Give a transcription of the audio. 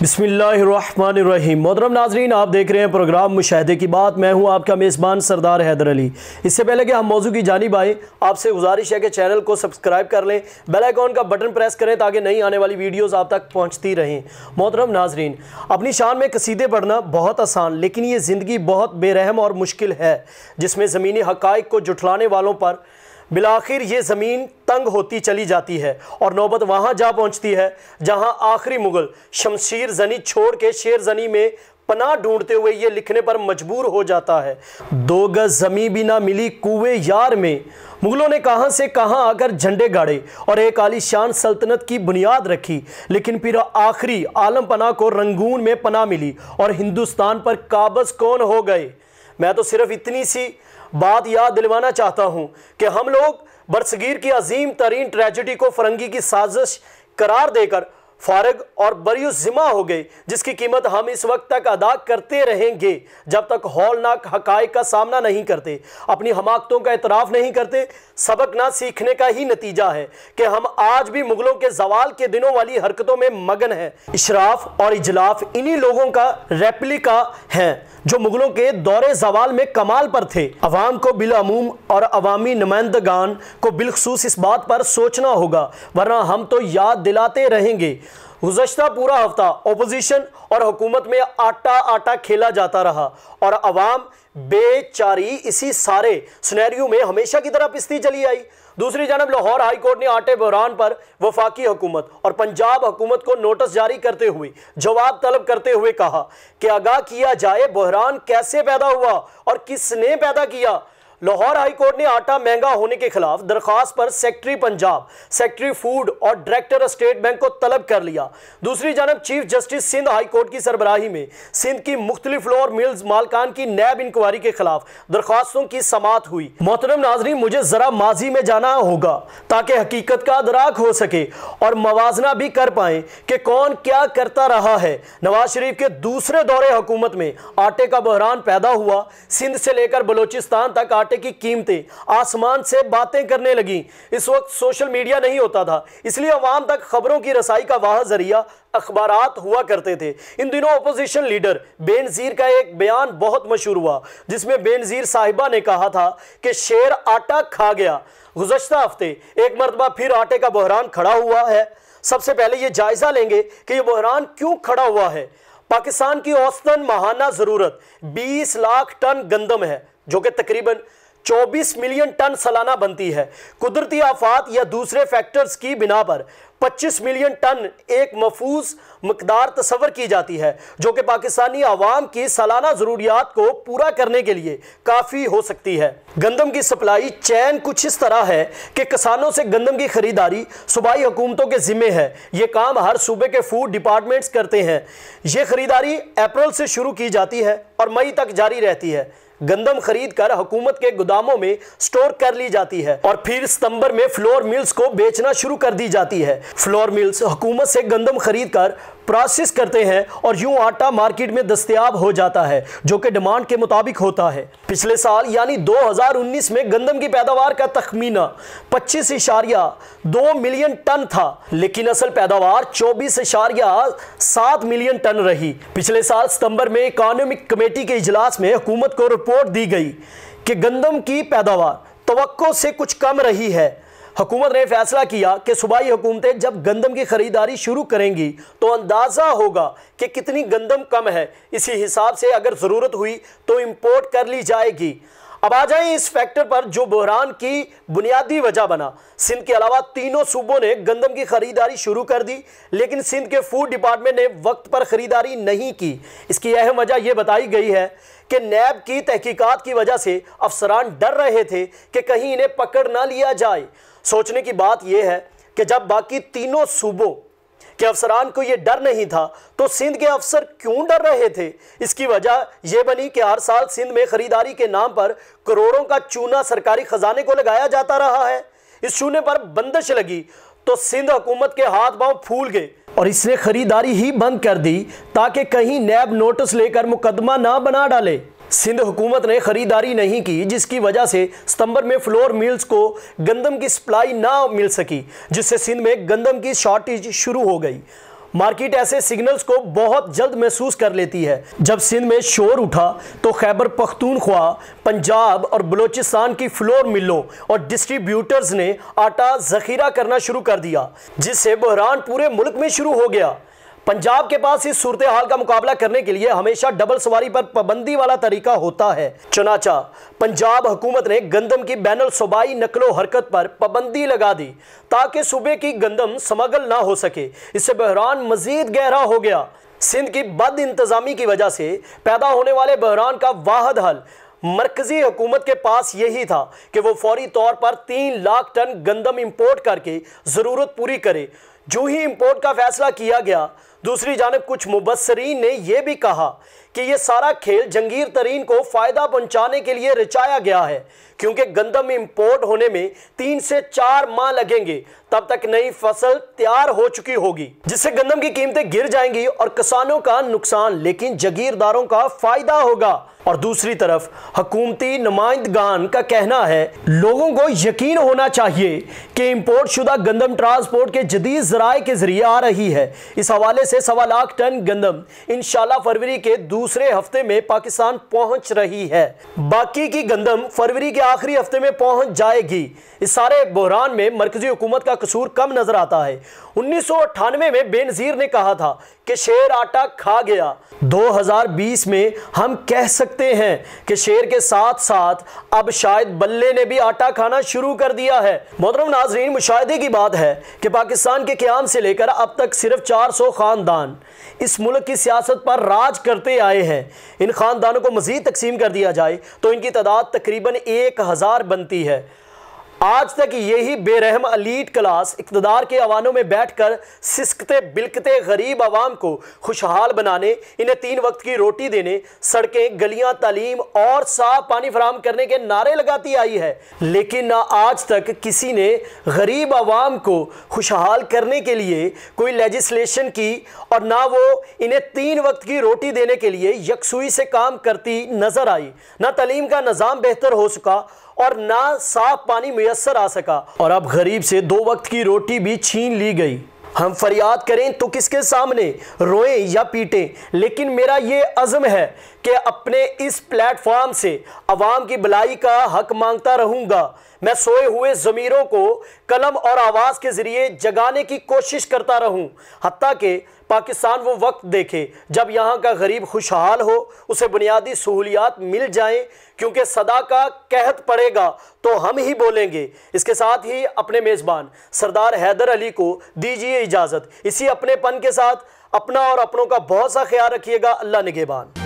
बिस्मिल्लाहिर्रहमानिर्रहीम। मोहतरम नाजरीन, आप देख रहे हैं प्रोग्राम मुशाहिदे की बात। मैं हूं आपका मेज़बान सरदार हैदर अली। इससे पहले कि हम मौजू की जानिब आए, आपसे गुजारिश है कि चैनल को सब्सक्राइब कर लें, बेल आइकॉन का बटन प्रेस करें ताकि नई आने वाली वीडियोज़ आप तक पहुँचती रहें। मोहतरम नाजरीन, अपनी शान में कसीदे पढ़ना बहुत आसान, लेकिन ये ज़िंदगी बहुत बेरहम और मुश्किल है, जिसमें ज़मीनी हक़ाइक़ को जुठलाने वालों पर बिलाखिर ये ज़मीन तंग होती चली जाती है और नौबत वहाँ जा पहुँचती है जहाँ आखिरी मुग़ल शमशीर ज़नी छोड़ के शेर ज़नी में पनाह ढूंढते हुए ये लिखने पर मजबूर हो जाता है। 2 गज ज़मीं भी ना मिली कुए यार में, मुग़लों ने कहाँ से कहाँ आकर झंडे गाड़े और एक आलीशान सल्तनत की बुनियाद रखी, लेकिन फिर आखिरी आलम पनाह को रंगून में पनाह मिली और हिंदुस्तान पर काबज़ कौन हो गए। मैं तो सिर्फ इतनी सी बात याद दिलवाना चाहता हूं कि हम लोग बरसगीर की अजीम तरीन ट्रेजेडी को फरंगी की साजिश करार देकर फारग और बरियुज़्ज़िम्मा हो गए, जिसकी कीमत हम इस वक्त तक अदा करते रहेंगे जब तक हौलनाक हक़ाइक़ का सामना नहीं करते, अपनी हमाकतों का एतराफ़ नहीं करते। सबक ना सीखने का ही नतीजा है कि हम आज भी मुग़लों के ज़वाल के दिनों वाली हरकतों में मगन हैं। इशराफ और इजलाफ इन्हीं लोगों का रेप्लिका हैं जो मुग़लों के दौरे ज़वाल में कमाल पर थे। अवाम को बिलअमूम और अवामी नुमाइंदगान को बिलखसूस इस बात पर सोचना होगा, वरना हम तो याद दिलाते रहेंगे। गुज़श्ता पूरा हफ्ता ओपोजिशन और हुकूमत में आटा आटा खेला जाता रहा और अवाम बेचारी इसी सारे सिनेरियो में हमेशा की तरह पिसती चली आई। दूसरी जानब लाहौर हाई कोर्ट ने आटे बहरान पर वफाकी हुकूमत और पंजाब हुकूमत को नोटिस जारी करते हुए जवाब तलब करते हुए कहा कि आगाह किया जाए बहरान कैसे पैदा हुआ और किसने पैदा किया। लाहौर हाई कोर्ट ने आटा महंगा होने के खिलाफ दरख्वास्त पर सेक्रेटरी पंजाब, सेक्रेटरी फूड और डायरेक्टर स्टेट बैंक को तलब कर लिया। दूसरी जानब chief justice Sindh high court की सरबराही में सिंध की मुख्तलिफ फ्लोर मिल्स मालकान की नैब इंक्वायरी के खिलाफ दरख्वास्तों की समाअत हुई। मोहतरम नाज़रीन, मुझे ज़रा माजी में जाना होगा ताकि हकीकत का अदराक हो सके और मवाजना भी कर पाएँ कि कौन क्या करता रहा है। नवाज शरीफ के दूसरे दौरे हुकूमत में आटे का बहरान पैदा हुआ। सिंध से लेकर बलोचिस्तान तक की कीमतें आसमान से बातें करने लगी। इस वक्त सोशल मीडिया नहीं होता था, इसलिए अवाम तक खबरों की रसाई का वाह जरिया अखबारात हुआ करते थे। इन दिनों अपोजिशन लीडर बेनज़ीर का एक बयान बहुत मशहूर हुआ, जिसमें बेनज़ीर साहिबा ने कहा था कि शेर आटा खा गया। गुज़श्ता हफ्ते एक मरतबा फिर आटे का बहरान खड़ा हुआ है। सबसे पहले ये जायजा लेंगे कि यह बहरान क्यों खड़ा हुआ है। पाकिस्तान की औसतन माहाना ज़रूरत 20 लाख टन गंदम है, जो कि तकरीबन 24 मिलियन टन सालाना बनती है। कुदरती आफात या दूसरे फैक्टर्स की बिना पर 25 मिलियन टन एक महफूज मकदार तस्वर की जाती है, जो कि पाकिस्तानी आवाम की सालाना ज़रूरियात को पूरा करने के लिए काफ़ी हो सकती है। गंदम की सप्लाई चैन कुछ इस तरह है कि किसानों से गंदम की खरीदारी सूबाई हुकूमतों के ज़िम्मे है। ये काम हर सूबे के फूड डिपार्टमेंट्स करते हैं। ये खरीदारी अप्रैल से शुरू की जाती है और मई तक जारी रहती है। गंदम खरीद कर हुकूमत के गोदामों में स्टोर कर ली जाती है और फिर सितंबर में फ्लोर मिल्स को बेचना शुरू कर दी जाती है। फ्लोर मिल्स हुकूमत से गंदम खरीद कर प्रोसेस करते हैं और यूं आटा मार्केट में दस्तयाब हो जाता है, जो कि डिमांड के मुताबिक होता है। पिछले साल यानी 2019 में गंदम की पैदावार का तखमीना 25.2 मिलियन टन था, लेकिन असल पैदावार 24.7 मिलियन टन रही। पिछले साल सितंबर में इकोनॉमिक कमेटी के इजलास में हुकूमत को रिपोर्ट दी गई कि गंदम की पैदावार तवक्को से कुछ कम रही है। हुकूमत ने फैसला किया कि सूबाई हुकूमतें जब गंदम की खरीदारी शुरू करेंगी तो अंदाज़ा होगा कि कितनी गंदम कम है। इसी हिसाब से अगर ज़रूरत हुई तो इंपोर्ट कर ली जाएगी। अब आ जाएं इस फैक्टर पर जो बहरान की बुनियादी वजह बना। सिंध के अलावा तीनों सूबों ने गंदम की खरीदारी शुरू कर दी, लेकिन सिंध के फूड डिपार्टमेंट ने वक्त पर खरीदारी नहीं की। इसकी अहम वजह यह बताई गई है कि नैब की तहकीकात की वजह से अफसरान डर रहे थे कि कहीं इन्हें पकड़ ना लिया जाए। सोचने की बात यह है कि जब बाकी तीनों सूबों के अफसरान को यह डर नहीं था तो सिंध के अफसर क्यों डर रहे थे। इसकी वजह यह बनी कि हर साल सिंध में खरीदारी के नाम पर करोड़ों का चूना सरकारी खजाने को लगाया जाता रहा है। इस चूने पर बंदिश लगी तो सिंध हुकूमत के हाथ पांव फूल गए और इसने खरीदारी ही बंद कर दी ताकि कहीं नैब नोटिस लेकर मुकदमा ना बना डाले। सिंध हुकूमत ने खरीदारी नहीं की, जिसकी वजह से सितंबर में फ्लोर मिल्स को गंदम की सप्लाई ना मिल सकी, जिससे सिंध में गंदम की शॉर्टेज शुरू हो गई। मार्केट ऐसे सिग्नल्स को बहुत जल्द महसूस कर लेती है। जब सिंध में शोर उठा तो खैबर पख्तूनख्वा, पंजाब और बलूचिस्तान की फ्लोर मिलों और डिस्ट्रीब्यूटर्स ने आटा जखीरा करना शुरू कर दिया, जिससे बहरान पूरे मुल्क में शुरू हो गया। पंजाब के पास इस सूरत हाल का मुकाबला करने के लिए हमेशा डबल सवारी पर पाबंदी वाला तरीका होता है। चुनाचा पंजाब हुकूमत ने गंदम की बैनुल सूबाई नकलो हरकत पर पाबंदी लगा दी ताकि सूबे की गंदम स्मगल ना हो सके। इससे बहरान मजीद गहरा हो गया। सिंध की बद इंतजामी की वजह से पैदा होने वाले बहरान का वाहिद हल मरकजी हुकूमत के पास यही था कि वो फौरी तौर पर 3 लाख टन गंदम इंपोर्ट करके ज़रूरत पूरी करे। जो ही इंपोर्ट का फैसला किया गया, दूसरी जानब कुछ मुबस्सरीन ने यह भी कहा कि यह सारा खेल जंगीर तरीन को फ़ायदा पहुंचाने के लिए रचाया गया है, क्योंकि गंदम इंपोर्ट होने में 3 से 4 माह लगेंगे। तब तक नई फसल तैयार हो चुकी होगी, जिससे गंदम की कीमतें गिर जाएंगी और किसानों का नुकसान, लेकिन जागीरदारों का फायदा होगा। और दूसरी तरफ हुकूमती नुमाइंदगान का कहना है लोगों को यकीन होना चाहिए कि इंपोर्ट शुदा गंदम ट्रांसपोर्ट के जदीद ज़राए के जरिए आ रही है। इस हवाले से 1.25 लाख टन गंदम इंशाल्लाह फरवरी के दूसरे हफ्ते में पाकिस्तान पहुंच रही है। बाकी की गंदम फरवरी के आखिरी हफ्ते में पहुंच जाएगी। इस सारे बहरान में मरकजी हुकूमत का कसूर कम नजर आता है। 1998 में बेनज़ीर ने कहा था कि शेर आटा खा गया। 2020 में हम कह सकते हैं कि शेर के साथ साथ अब शायद बल्ले ने भी आटा खाना शुरू कर दिया है। मोहतरम नाज़रीन, मुशाहिदे की बात है कि पाकिस्तान के क़याम से लेकर अब तक सिर्फ 400 ख़ानदान इस मुल्क की सियासत पर राज करते आए हैं। इन ख़ानदानों को मज़ीद तकसीम कर दिया जाए तो इनकी तादाद तकरीबन 1000 बनती है। आज तक यही बेरहम अलीट क्लास इक़्तिदार के अवानों में बैठकर सिसकते बिलकते गरीब आवाम को खुशहाल बनाने, इन्हें 3 वक्त की रोटी देने, सड़कें, गलियां, तालीम और साफ पानी फराहम करने के नारे लगाती आई है। लेकिन ना आज तक किसी ने गरीब आवाम को खुशहाल करने के लिए कोई लेजिस्लेशन की और ना वो इन्हें 3 वक्त की रोटी देने के लिए यकसुई से काम करती नजर आई। ना तालीम का निज़ाम बेहतर हो सका और ना साफ पानी मुयस्सर आ सका, और अब गरीब से 2 वक्त की रोटी भी छीन ली गई। हम फरियाद करें तो किसके सामने, रोएं या पीटें, लेकिन मेरा ये अज़्म है कि अपने इस प्लेटफॉर्म से अवाम की भलाई का हक मांगता रहूँगा। मैं सोए हुए ज़मीरों को कलम और आवाज़ के ज़रिए जगाने की कोशिश करता रहूँ, हत्ता कि पाकिस्तान वो वक्त देखे जब यहाँ का गरीब खुशहाल हो, उसे बुनियादी सहूलियात मिल जाएं, क्योंकि सदा का कहत पड़ेगा तो हम ही बोलेंगे। इसके साथ ही अपने मेज़बान सरदार हैदर अली को दीजिए इजाज़त। इसी अपनेपन के साथ अपना और अपनों का बहुत सा ख्याल रखिएगा। अल्लाह निगहबान।